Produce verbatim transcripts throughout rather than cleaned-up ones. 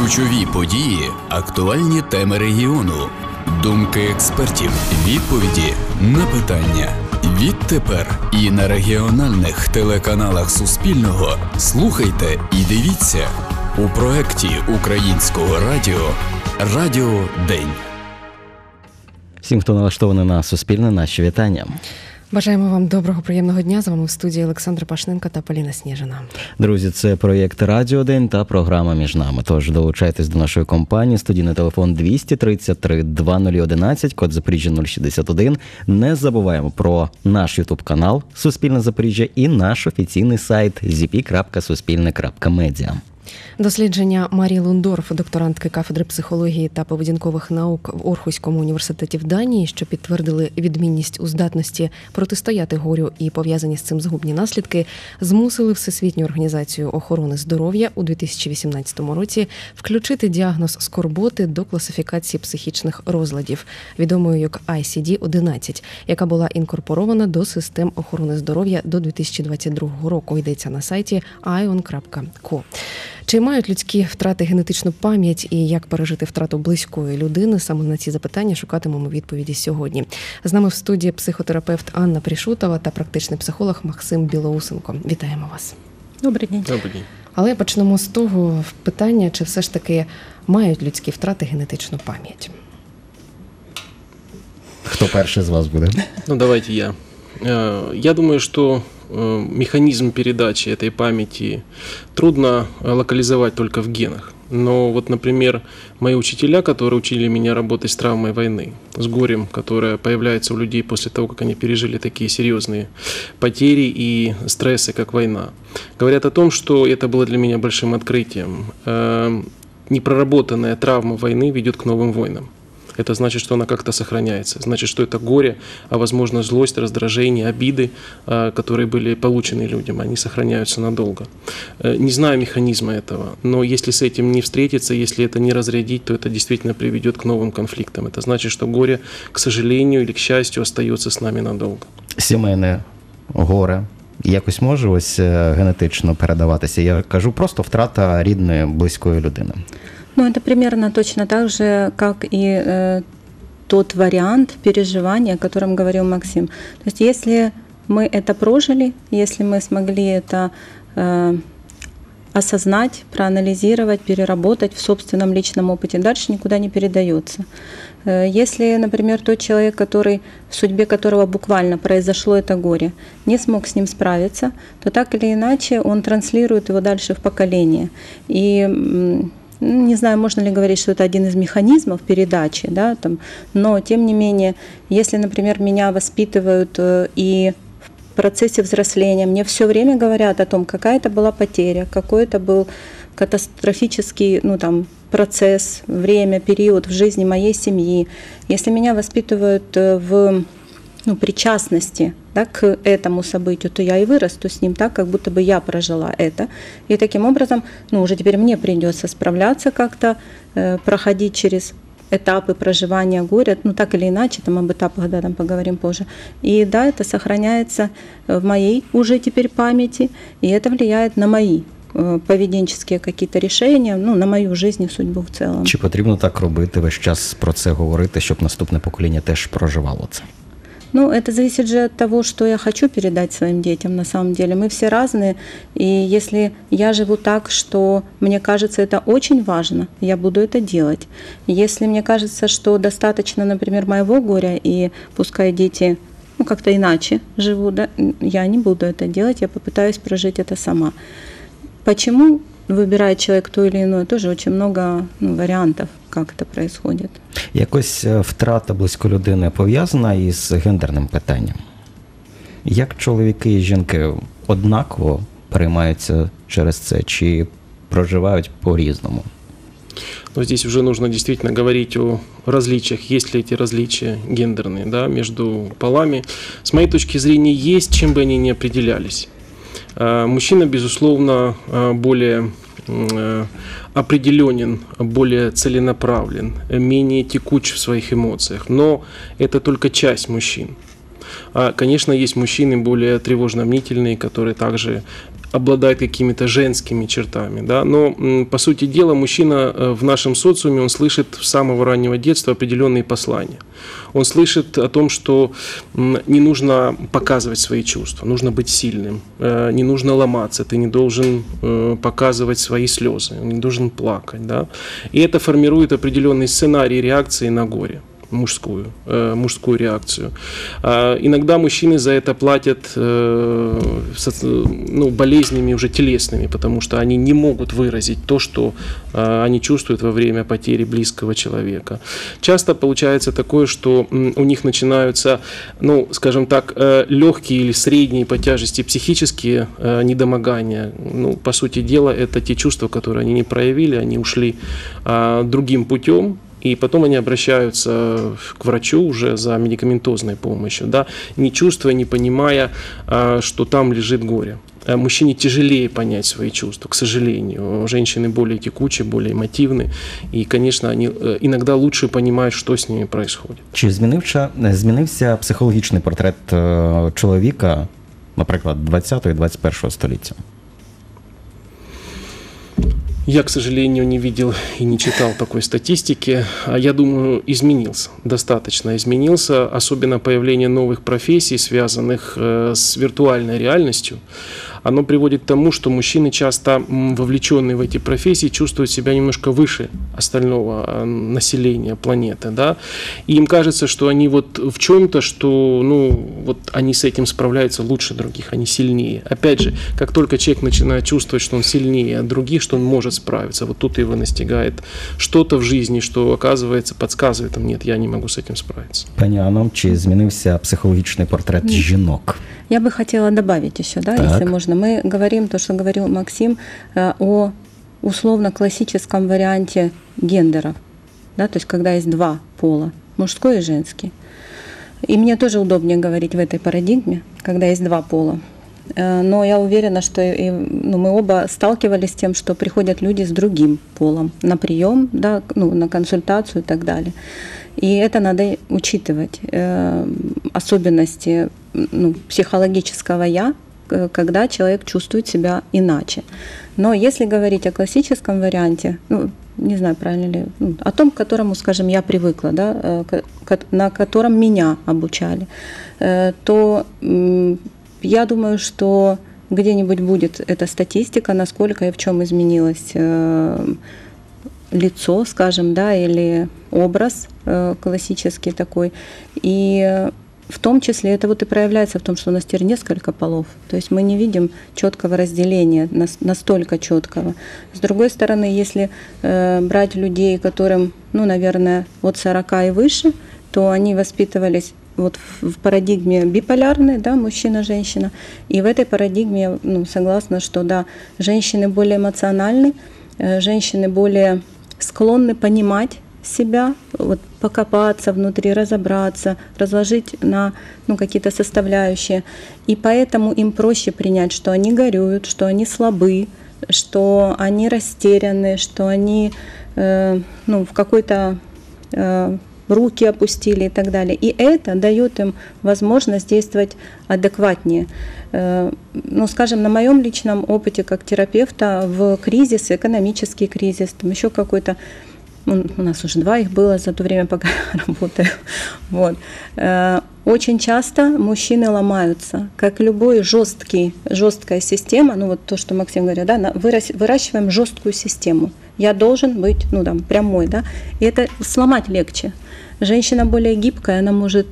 Ключові події, актуальні теми регіону, думки експертів, відповіді на питання. Відтепер і на регіональних телеканалах Суспільного слухайте і дивіться у проєкті Українського радіо «Радіо День». Всім, хто налаштований на Суспільне, наші вітання. Бажаємо вам доброго, приємного дня. З вами в студії Олександра Пашненко та Поліна Сніжина. Друзі, це проєкт «Радіо День» та програма «Між нами». Тож долучайтесь до нашої компанії. Студійний телефон двісті тридцять три двадцять нуль одинадцять, код Запоріжжя нуль шістдесят один. Не забуваємо про наш ютуб-канал «Суспільне Запоріжжя» і наш офіційний сайт зі пі крапка суспільне крапка медіа. Дослідження Марії Лундорф, докторантки кафедри психології та поведінкових наук в Орхуському університеті в Данії, що підтвердили відмінність у здатності протистояти горю і пов'язані з цим згубні наслідки, змусили Всесвітню організацію охорони здоров'я у дві тисячі вісімнадцятому році включити діагноз скорботи до класифікації психічних розладів, відомою як ай сі ді одинадцять, яка була інкорпорована до систем охорони здоров'я до дві тисячі двадцять другого року, йдеться на сайті ай о ен крапка ко. Чи мають людські втрати генетичну пам'ять і як пережити втрату близької людини? Саме на ці запитання шукатимемо відповіді сьогодні. З нами в студії психотерапевт Анна Прішутова та практичний психолог Максим Білоусенко. Вітаємо вас. Добрий день. Добрий день. Але почнемо з того питання, чи все ж таки мають людські втрати генетичну пам'ять? Хто перший з вас буде? Ну, давайте я. Я думаю, что механизм передачи этой памяти трудно локализовать только в генах. Но вот, например, мои учителя, которые учили меня работать с травмой войны, с горем, которое появляется у людей после того, как они пережили такие серьезные потери и стрессы, как война, говорят о том, что это было для меня большим открытием. Непроработанная травма войны ведет к новым войнам. Это значит, что она как-то сохраняется. Значит, что это горе, а возможно злость, раздражение, обиды, которые были получены людям, они сохраняются надолго. Не знаю механизма этого, но если с этим не встретиться, если это не разрядить, то это действительно приведет к новым конфликтам. Это значит, что горе, к сожалению или к счастью, остается с нами надолго. Сімейне горе якось може ось генетично передаватися? Я кажу просто втрата рідної, близької людини. Ну, это примерно точно так же, как и э, тот вариант переживания, о котором говорил Максим. То есть если мы это прожили, если мы смогли это э, осознать, проанализировать, переработать в собственном личном опыте, дальше никуда не передается. Э, если, например, тот человек, который, в судьбе которого буквально произошло это горе, не смог с ним справиться, то так или иначе он транслирует его дальше в поколение. И не знаю, можно ли говорить, что это один из механизмов передачи, да, там, но тем не менее, если, например, меня воспитывают и в процессе взросления мне все время говорят о том, какая это была потеря, какой это был катастрофический, ну, там, процесс, время, период в жизни моей семьи, если меня воспитывают в ну, причастности, да, к этому событию, то я и вырасту с ним так, как будто бы я прожила это. И таким образом, ну, уже теперь мне придется справляться как-то, э, проходить через этапы проживания горя, ну, так или иначе, там об этапах, да, там поговорим позже. И да, это сохраняется в моей уже теперь памяти, и это влияет на мои э, поведенческие какие-то рішення, ну, на мою жизнь і судьбу в цілому. Чи потрібно так робити, весь час про це говорити, щоб наступне покоління теж проживало це? Ну, это зависит же от того, что я хочу передать своим детям, на самом деле. Мы все разные, и если я живу так, что мне кажется, это очень важно, я буду это делать. Если мне кажется, что достаточно, например, моего горя, и пускай дети ну, как-то иначе живут, да, я не буду это делать, я попытаюсь прожить это сама. Почему выбирает человек то или иное, тоже очень много ну, вариантов, как это происходит. Якось втрата близької людини пов'язана із гендерним питанням? Як чоловіки і жінки однаково переймаються через це, чи проживають по-різному? Но здесь уже нужно действительно говорить о различиях, есть ли эти различия гендерные, да, между полами. С моей точки зрения, есть, чем бы они ни определялись. Мужчина, безусловно, более определенен, более целенаправлен, менее текуч в своих эмоциях, но это только часть мужчин. А, конечно, есть мужчины более тревожно-мнительные, которые также обладает какими-то женскими чертами, да, но по сути дела мужчина в нашем социуме, он слышит с самого раннего детства определенные послания. Он слышит о том, что не нужно показывать свои чувства, нужно быть сильным, не нужно ломаться, ты не должен показывать свои слезы, не должен плакать, да, и это формирует определенный сценарий реакции на горе. Мужскую, э, мужскую реакцию. А иногда мужчины за это платят э, со, ну, болезнями уже телесными, потому что они не могут выразить то, что э, они чувствуют во время потери близкого человека. Часто получается такое, что м, у них начинаются, ну, скажем так, э, легкие или средние по тяжести психические э, недомогания. Ну, по сути дела, это те чувства, которые они не проявили, они ушли э, другим путем. И потом они обращаются к врачу уже за медикаментозной помощью, да, не чувствуя, не понимая, что там лежит горе. Мужчине тяжелее понять свои чувства, к сожалению. Женщины более текучие, более эмотивны. И, конечно, они иногда лучше понимают, что с ними происходит. Чи змінився, змінився психологічний портрет чоловіка, наприклад, двадцятого і двадцять першого століття? Я, к сожалению, не видел и не читал такой статистики. Я думаю, изменился, достаточно изменился, особенно появление новых профессий, связанных с виртуальной реальностью. Оно приводит к тому, что мужчины, часто вовлеченные в эти профессии, чувствуют себя немножко выше остального населения планеты, да, и им кажется, что они вот в чем-то, что, ну, вот они с этим справляются лучше других, они сильнее. Опять же, как только человек начинает чувствовать, что он сильнее от других, что он может справиться, вот тут его настигает что-то в жизни, что, оказывается, подсказывает им, нет, я не могу с этим справиться. Пані Анно, чи змінився психологічний портрет жінок? Я бы хотела добавить еще, да, так. если можно. Мы говорим, то, что говорил Максим, о условно-классическом варианте гендеров, да, то есть когда есть два пола, мужской и женский. И мне тоже удобнее говорить в этой парадигме, когда есть два пола. Но я уверена, что и, ну, мы оба сталкивались с тем, что приходят люди с другим полом на прием, да, ну, на консультацию и так далее. И это надо учитывать, э, особенности ну, психологического «я», когда человек чувствует себя иначе. Но если говорить о классическом варианте, ну, не знаю, правильно ли, ну, о том, к которому, скажем, я привыкла, да, на котором меня обучали, э, то э, я думаю, что где-нибудь будет эта статистика, насколько и в чем изменилось э, лицо, скажем, да, или образ э, классический такой. И в том числе это вот и проявляется в том, что у нас теперь несколько полов. То есть мы не видим четкого разделения, настолько четкого. С другой стороны, если э, брать людей, которым, ну, наверное, от сорока и выше, то они воспитывались вот в парадигме биполярной, да, мужчина-женщина. И в этой парадигме я ну, согласна, что да, женщины более эмоциональны, э, женщины более склонны понимать себя, вот, покопаться внутри, разобраться, разложить на ну, какие-то составляющие. И поэтому им проще принять, что они горюют, что они слабы, что они растеряны, что они э, ну, в какой-то э, руки опустили и так далее. И это дает им возможность действовать адекватнее. Э, ну, скажем, на моем личном опыте как терапевта в кризис, экономический кризис, там еще какой-то, у нас уже два их было за то время, пока я работаю. Вот. Очень часто мужчины ломаются, как любой жесткий, жесткая система, ну вот то, что Максим говорил, да, выращиваем жесткую систему. Я должен быть, ну там, прямой, да, и это сломать легче. Женщина более гибкая, она может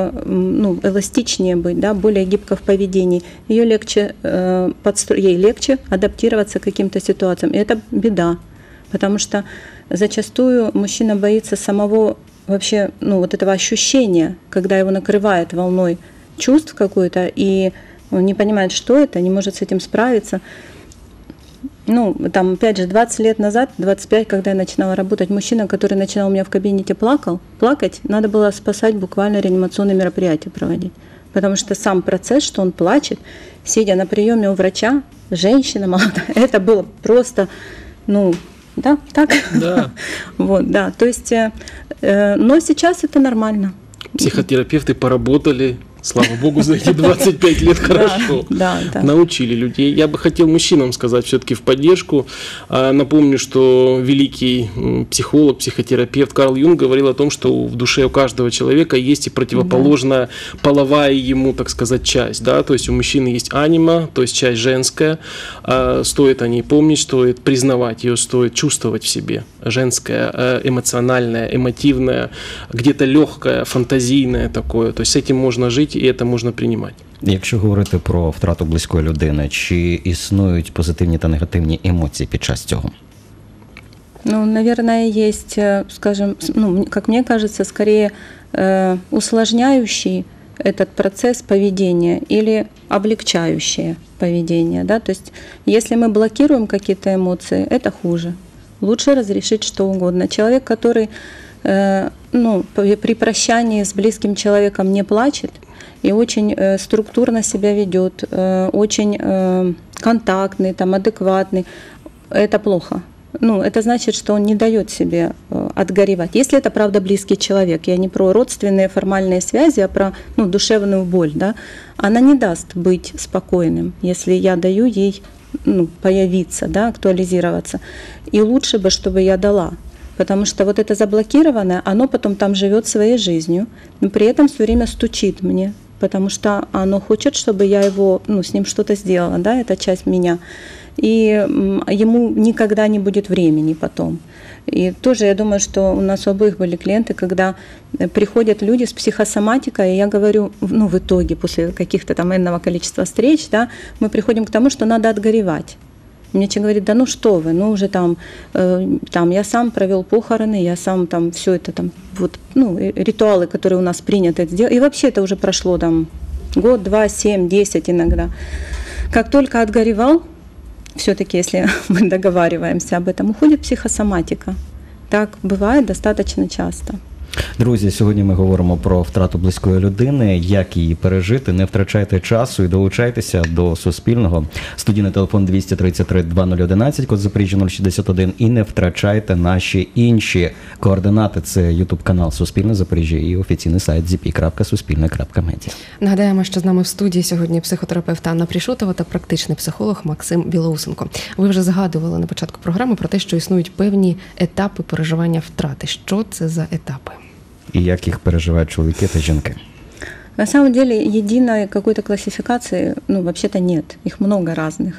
ну, эластичнее быть, да, более гибко в поведении. Ее легче, подстро... ей легче адаптироваться к каким-то ситуациям. И это беда, потому что зачастую мужчина боится самого вообще, ну, вот этого ощущения, когда его накрывает волной чувств какой-то, и он не понимает, что это, не может с этим справиться. Ну, там, опять же, двадцать лет назад, двадцать пять, когда я начинала работать, мужчина, который начинал у меня в кабинете плакал, плакать, надо было спасать, буквально реанимационные мероприятия проводить. Потому что сам процесс, что он плачет, сидя на приеме у врача, женщина молодая, это было просто, ну, да, так? Да. Вот, да, то есть, э, но сейчас это нормально. Психотерапевты поработали Слава богу, за эти двадцать пять лет хорошо. Да, да. Научили людей. Я бы хотел мужчинам сказать все-таки в поддержку. Напомню, что великий психолог, психотерапевт Карл Юнг говорил о том, что в душе у каждого человека есть и противоположная да. половая ему, так сказать, часть. Да? То есть у мужчины есть анима, то есть часть женская. Стоит о ней помнить, стоит признавать ее, стоит чувствовать в себе. Женское, эмоциональное, эмотивное, где-то легкое, фантазийное такое. То есть с этим можно жить і це можна приймати. Якщо говорити про втрату близької людини, чи існують позитивні та негативні емоції під час цього? Ну, наверное, есть, скажем, ну, как мне кажется, скорее э, усложняющий этот процесс поведения или облегчающее поведение. Да? То есть, если мы блокируем какие-то эмоции, это хуже. Лучше разрешить что угодно. Человек, который э, ну, при прощании с близким человеком не плачет и очень э, структурно себя ведет, э, очень э, контактный, там, адекватный, это плохо. Ну, это значит, что он не дает себе э, отгоревать. Если это, правда, близкий человек, я не про родственные формальные связи, а про ну, душевную боль, да, она не даст быть спокойным, если я даю ей ну, появиться, да, актуализироваться. И лучше бы, чтобы я дала. Потому что вот это заблокированное, оно потом там живет своей жизнью, но при этом все время стучит мне, потому что оно хочет, чтобы я его, ну, с ним что-то сделала, да, это часть меня. И ему никогда не будет времени потом. И тоже я думаю, что у нас у обоих были клиенты, когда приходят люди с психосоматикой, и я говорю, ну, в итоге, после каких-то там энного количества встреч, да, мы приходим к тому, что надо отгоревать. Мне человек говорит, да ну что вы, ну уже там, э, там я сам провел похороны, я сам там все это там, вот, ну, ритуалы, которые у нас принято сделать, и вообще это уже прошло там год, два, семь, десять иногда. Как только отгоревал, все-таки, если мы договариваемся об этом, уходит психосоматика. Так бывает достаточно часто. Друзі, сьогодні ми говоримо про втрату близької людини, як її пережити. Не втрачайте часу і долучайтеся до Суспільного. Студійний телефон двісті тридцять три двадцять одинадцять, код Запоріжжя нуль шістдесят один. І не втрачайте наші інші координати. Це ютуб-канал Суспільне Запоріжжя і офіційний сайт зі пі крапка суспільне крапка медіа. Нагадаємо, що з нами в студії сьогодні психотерапевт Анна Прішутова та практичний психолог Максим Білоусенко. Ви вже згадували на початку програми про те, що існують певні етапи переживання втрати. Що це за етапи? И як их переживают чоловіки та жінки? На самом деле единой какой-то классификации, ну, вообще-то нет. Их много разных.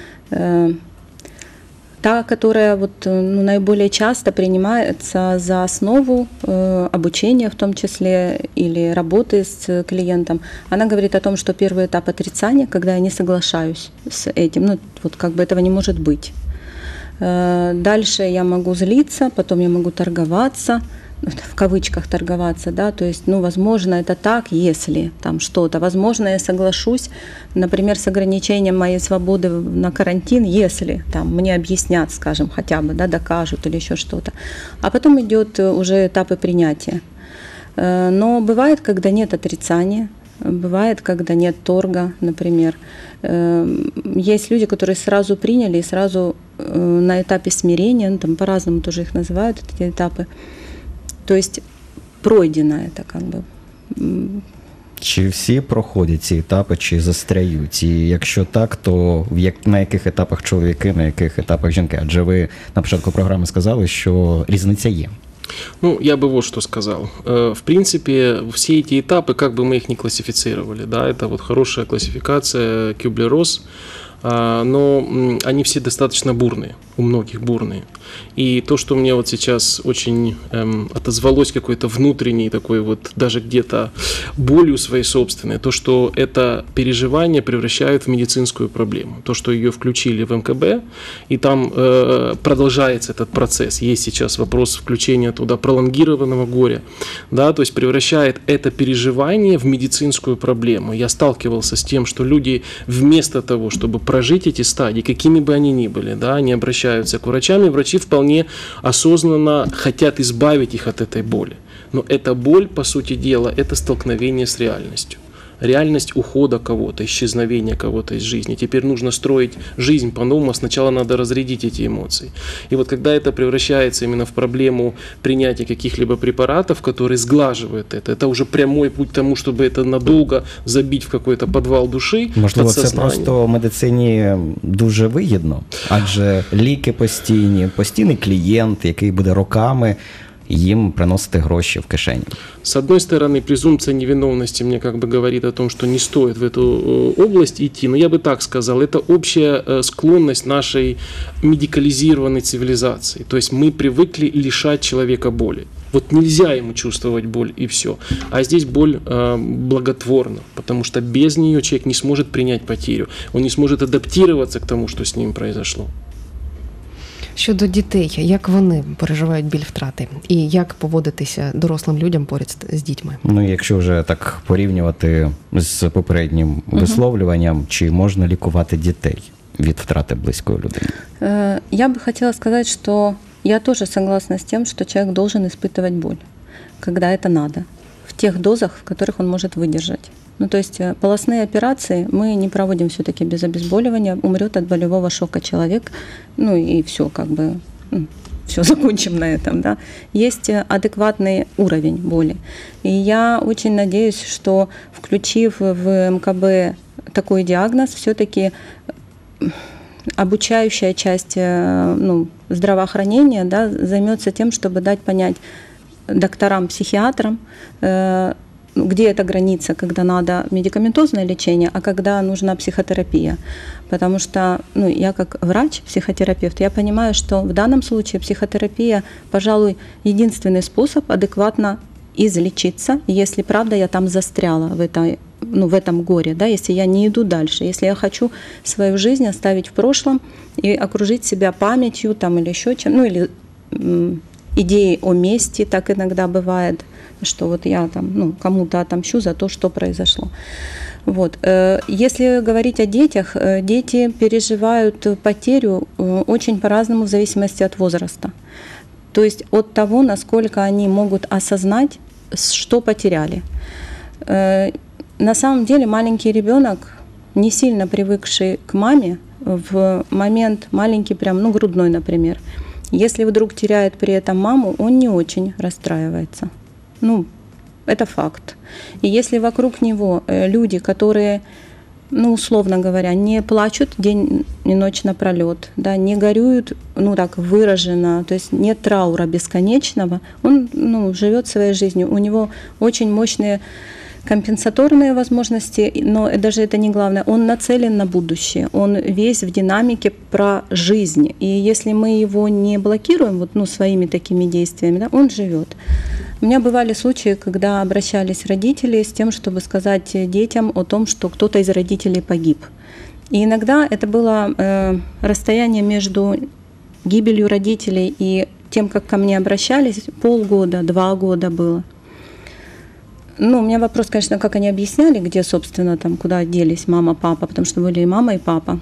Та, которая вот, ну, наиболее часто принимается за основу э, обучения, в том числе, или работы с клиентом, она говорит о том, что первый этап отрицания, когда я не соглашаюсь с этим, ну, вот как бы этого не может быть. Э, дальше я могу злиться, потом я могу торговаться, в кавычках торговаться, да, то есть, ну, возможно, это так, если там что-то, возможно, я соглашусь, например, с ограничением моей свободы на карантин, если там мне объяснят, скажем, хотя бы, да, докажут или еще что-то, а потом идет уже этапы принятия. Но бывает, когда нет отрицания, бывает, когда нет торга, например. Есть люди, которые сразу приняли и сразу на этапе смирения, ну, там по-разному тоже их называют, эти этапы. То есть пройдено это как бы. Чи всі проходять ці етапи, чи застряють? І якщо так, то в як, на яких етапах чоловіки, на яких етапах жінки? Адже ви на початку програми сказали, що різниця є. Ну, я бы вот что сказал. В принципе, все эти этапы, как бы мы их ни классифицировали, да, это вот хорошая классификация Кюблер-Росс, но они все достаточно бурные, у многих бурные. И то, что мне вот сейчас очень эм, отозвалось какой-то внутренней такой вот даже где-то болью своей собственной, то, что это переживание превращают в медицинскую проблему. То, что ее включили в эм ка бэ, и там э, продолжается этот процесс. Есть сейчас вопрос включения туда пролонгированного горя, да, то есть превращает это переживание в медицинскую проблему. Я сталкивался с тем, что люди вместо того, чтобы прожить эти стадии, какими бы они ни были, да, они обращаются к врачам, и врачи вполне осознанно хотят избавить их от этой боли. Но эта боль, по сути дела, это столкновение с реальностью. реальность ухода кого-то, исчезновения кого-то из жизни. Теперь нужно строить жизнь по-новому, сначала надо разрядить эти эмоции. И вот когда это превращается именно в проблему принятия каких-либо препаратов, которые сглаживают это, это уже прямой путь к тому, чтобы это надолго забить в какой-то подвал души. Можливо, це просто в медицині дуже вигідно, адже ліки постійні, постійний клієнт, який буде роками им приносить гроши в кишень. С одной стороны, презумпция невиновности мне как бы говорит о том, что не стоит в эту область идти, но я бы так сказал, это общая склонность нашей медикализированной цивилизации. То есть мы привыкли лишать человека боли. Вот нельзя ему чувствовать боль и все. А здесь боль э, благотворна, потому что без нее человек не сможет принять потерю, он не сможет адаптироваться к тому, что с ним произошло. Щодо дітей, як вони переживають біль втрати? І як поводитися дорослим людям поряд з дітьми? Ну, якщо вже так порівнювати з попереднім висловлюванням, угу. чи можна лікувати дітей від втрати близької людини? Я бы хотела сказать, что я тоже согласна с тем, что человек должен испытывать боль, когда это надо, в тех дозах, в которых он может выдержать. Ну, то есть полостные операции мы не проводим все-таки без обезболивания, умрет от болевого шока человек, ну и все, как бы, ну, все, закончим на этом, да. Есть адекватный уровень боли. И я очень надеюсь, что, включив в эм ка бэ такой диагноз, все-таки обучающая часть, ну, здравоохранения, да, займется тем, чтобы дать понять докторам, психиатрам, где эта граница, когда надо медикаментозное лечение, а когда нужна психотерапия. Потому что, ну, я как врач, психотерапевт, я понимаю, что в данном случае психотерапия, пожалуй, единственный способ адекватно излечиться, если, правда, я там застряла в этой, ну, в этом горе, да, если я не иду дальше, если я хочу свою жизнь оставить в прошлом и окружить себя памятью там, или еще чем, ну, или м, идеей о мести, так иногда бывает, что вот я там, ну, кому-то отомщу за то, что произошло. Вот. Если говорить о детях, дети переживают потерю очень по-разному в зависимости от возраста. То есть от того, насколько они могут осознать, что потеряли. На самом деле маленький ребенок, не сильно привыкший к маме, в момент маленький прям, ну, грудной, например, если вдруг теряет при этом маму, он не очень расстраивается. Ну, это факт. И если вокруг него люди, которые, ну, условно говоря, не плачут день и ночь напролет, да, не горюют, ну, так выраженно, то есть нет траура бесконечного, он, ну, живет своей жизнью. У него очень мощные компенсаторные возможности, но даже это не главное, он нацелен на будущее, он весь в динамике про жизнь. И если мы его не блокируем вот, ну, своими такими действиями, да, он живет. У меня бывали случаи, когда обращались родители с тем, чтобы сказать детям о том, что кто-то из родителей погиб. И иногда это было э, расстояние между гибелью родителей и тем, как ко мне обращались, полгода, два года было. Ну, у меня вопрос, конечно, как они объясняли, где, собственно, там, куда делись мама, папа, потому что были и мама, и папа.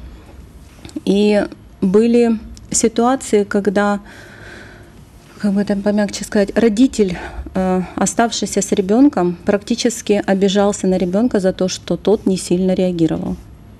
И были ситуации, когда, как бы там помягче сказать, родитель, э, оставшийся с ребенком, практически обижался на ребенка за то, что тот не сильно реагировал,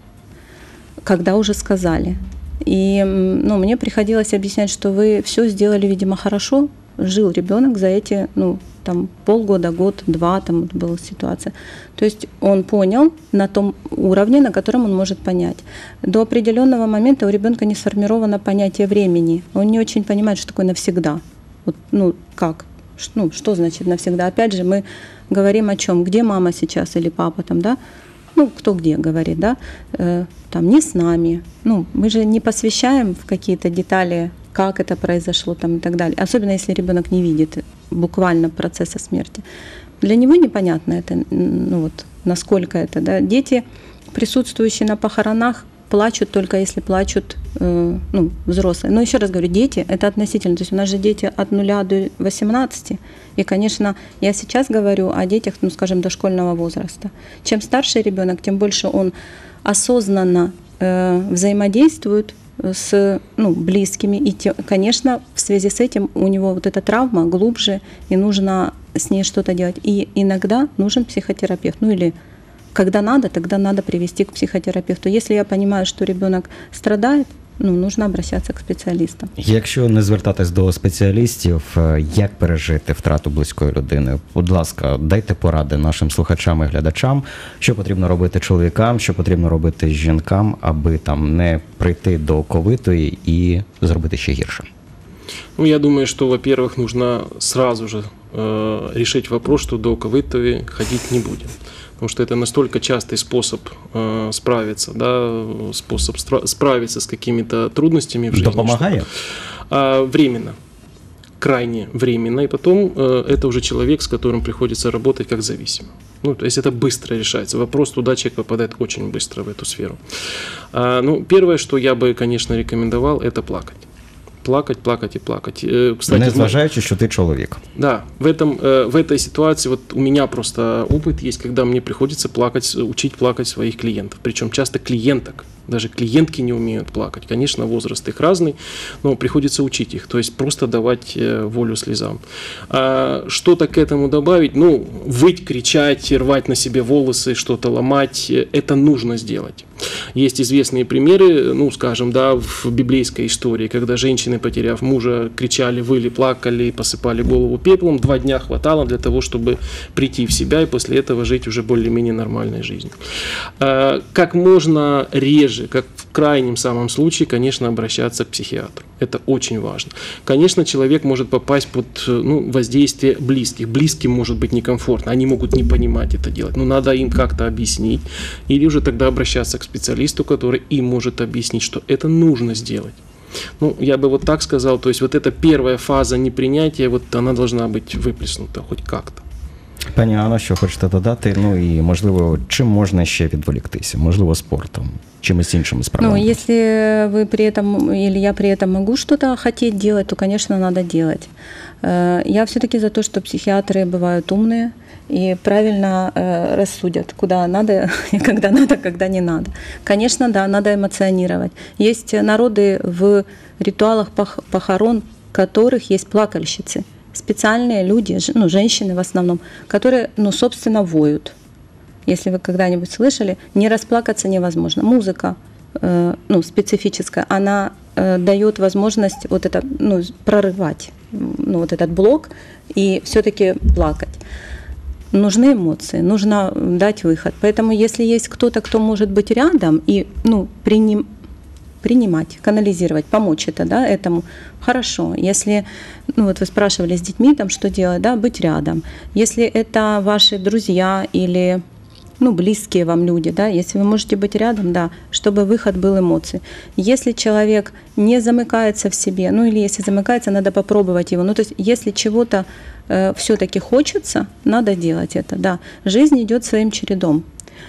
когда уже сказали. И, ну, мне приходилось объяснять, что вы все сделали, видимо, хорошо, жил ребенок за эти, ну, там, полгода, год, два, там вот была ситуация. То есть он понял на том уровне, на котором он может понять. До определенного момента у ребенка не сформировано понятие времени. Он не очень понимает, что такое навсегда. Вот, ну, как? Ну, что значит навсегда? Опять же, мы говорим о чем? Где мама сейчас или папа там, да? Ну, кто где говорит, да? Э, там, не с нами. Ну, мы же не посвящаем в какие-то детали, как это произошло там и так далее. Особенно если ребенок не видит буквально процесса смерти. Для него непонятно это, ну вот, насколько это, да. Дети, присутствующие на похоронах, плачут только если плачут, э, ну, взрослые. Но еще раз говорю, дети – это относительно. То есть у нас же дети от нуля до восемнадцати. И, конечно, я сейчас говорю о детях, ну, скажем, дошкольного возраста. Чем старше ребенок, тем больше он осознанно э, взаимодействует с, ну, близкими. И, те, конечно, в связи с этим у него вот эта травма глубже, и нужно с ней что-то делать. И иногда нужен психотерапевт, ну или когда надо, тогда надо привести к психотерапевту. Если я понимаю, что ребенок страдает, ну, нужно обращаться к спеціалістам. Якщо не звертатись до спеціалістів, як пережити втрату близької людини? Будь ласка, дайте поради нашим слухачам і глядачам, що потрібно робити чоловікам, що потрібно робити жінкам, аби там не прийти до ковитої і зробити ще гірше. Ну, я думаю, что, во-первых, нужно сразу же э, решить вопрос, что до ковитої ходить не будем. Потому что это настолько частый способ э, справиться, да, способ стра- справиться с какими-то трудностями в жизни. Допомагає? Что, э, временно, крайне временно, и потом э, это уже человек, с которым приходится работать как зависимым. Ну, то есть это быстро решается. Вопрос, туда человек попадает очень быстро в эту сферу. А, ну, первое, что я бы, конечно, рекомендовал, это плакать. Плакать, плакать и плакать. Кстати, не зважаючи, що ти чоловік. Да, в, этом, в этой ситуации вот у меня просто опыт есть, когда мне приходится плакать, учить плакать своих клиентов. Причем часто клиенток, даже клиентки не умеют плакать. Конечно, возраст их разный, но приходится учить их, то есть просто давать волю слезам. А что-то к этому добавить, ну, выть, кричать, рвать на себе волосы, что-то ломать, это нужно сделать. Есть известные примеры, ну, скажем, да, в библейской истории, когда женщины, потеряв мужа, кричали, выли, плакали, посыпали голову пеплом. Два дня хватало для того, чтобы прийти в себя и после этого жить уже более-менее нормальной жизнью. Как можно реже, как в крайнем самом случае, конечно, обращаться к психиатру. Это очень важно. Конечно, человек может попасть под, ну, воздействие близких. Близким может быть некомфортно, они могут не понимать это делать, но надо им как-то объяснить или уже тогда обращаться к специалисту, который им может объяснить, что это нужно сделать. Ну, я бы вот так сказал, то есть вот эта первая фаза непринятия, вот она должна быть выплеснута хоть как-то. Пані Анно, що хочете додати? Ну і, можливо, чим можна ще відволіктися? Можливо, спортом, чимось іншими справами? Ну, если вы при этом, или я при этом могу что-то хотеть делать, то, конечно, надо делать. Я все-таки за то, что психиатры бывают умные и правильно рассудят, куда надо, и когда надо, когда не надо. Конечно, да, надо эмоционировать. Есть народы в ритуалах похорон, в которых есть плакальщицы. Специальные люди, ну, женщины в основном, которые, ну, собственно, воют. Если вы когда-нибудь слышали, не расплакаться невозможно. Музыка, э, ну, специфическая, она э, дает возможность вот это, ну, прорывать, ну, вот этот блок и все-таки плакать. Нужны эмоции, нужно дать выход. Поэтому если есть кто-то, кто может быть рядом и, ну, приним, принимать, канализировать, помочь это, да, этому, хорошо. Если, ну, вот вы спрашивали с детьми, там, что делать, да, быть рядом. Если это ваши друзья или, ну, близкие вам люди, да, если вы можете быть рядом, да, чтобы выход был эмоций. Если человек не замыкается в себе, ну, или если замыкается, надо попробовать его. Ну, то есть, если чего-то э, все-таки хочется, надо делать это, да. Жизнь идет своим чередом.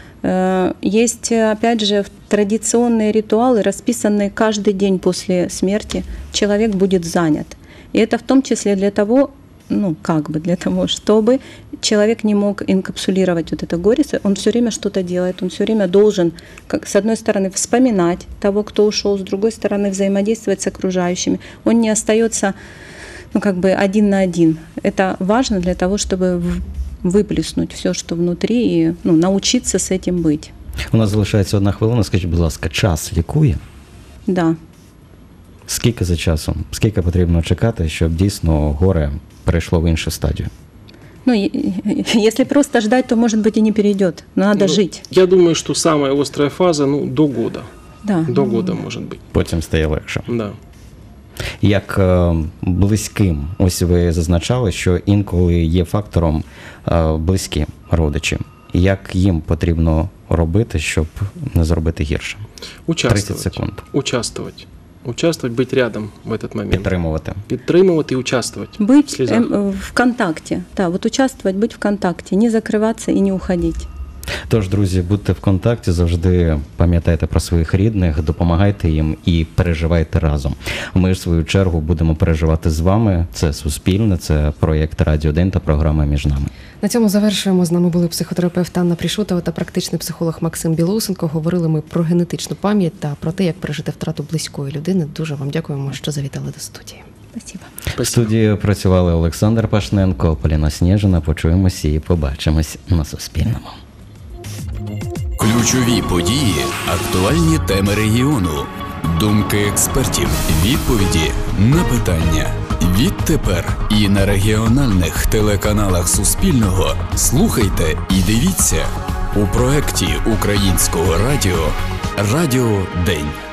Есть, опять же, традиционные ритуалы, расписанные каждый день после смерти. Человек будет занят. И это в том числе для того, ну, как бы для того, чтобы человек не мог инкапсулировать вот это горе. Он все время что-то делает, он все время должен, как, с одной стороны, вспоминать того, кто ушел, с другой стороны, взаимодействовать с окружающими. Он не остается, ну, как бы один на один. Это важно для того, чтобы выплеснуть все, що внутрі, і, ну, навчитися з цим бути. У нас залишається одна хвилина. Скажіть, будь ласка, час лікує? Да. Скільки за часом? Скільки потрібно чекати, щоб дійсно горе перейшло в іншу стадію? Ну, если просто ждать, то, может быть, и не перейдет. Но надо ну, жить. Я думаю, что самая острая фаза, ну, до года. Да. До года, может быть. Потім стає легше. Да. Як е, близьким, ось ви зазначали, що інколи є фактором е, близькі родичі. Як їм потрібно робити, щоб не зробити гірше? Участвовать. тридцять секунд. Участвовать. Участвовать, быть рядом в этот момент. Підтримувати. Підтримувати і участвовать. Быть эм, в контакте. Да, вот участвовать, быть в контакте, не закрываться и не уходить. Тож, друзі, будьте в контакті, завжди пам'ятайте про своїх рідних, допомагайте їм і переживайте разом. Ми, в свою чергу, будемо переживати з вами. Це Суспільне, це проєкт Радіо один та програма «Між нами». На цьому завершуємо. З нами були психотерапевт Анна Прішутова та практичний психолог Максим Білоусенко. Говорили ми про генетичну пам'ять та про те, як пережити втрату близької людини. Дуже вам дякуємо, що завітали до студії. Спасибо. В студії працювали Олександр Пашненко, Поліна Снєжина. Почуємося і побачимось на Суспільному. Ключові події, актуальні теми регіону, думки експертів, відповіді на питання. Відтепер і на регіональних телеканалах Суспільного слухайте і дивіться у проекті Українського радіо «Радіо День».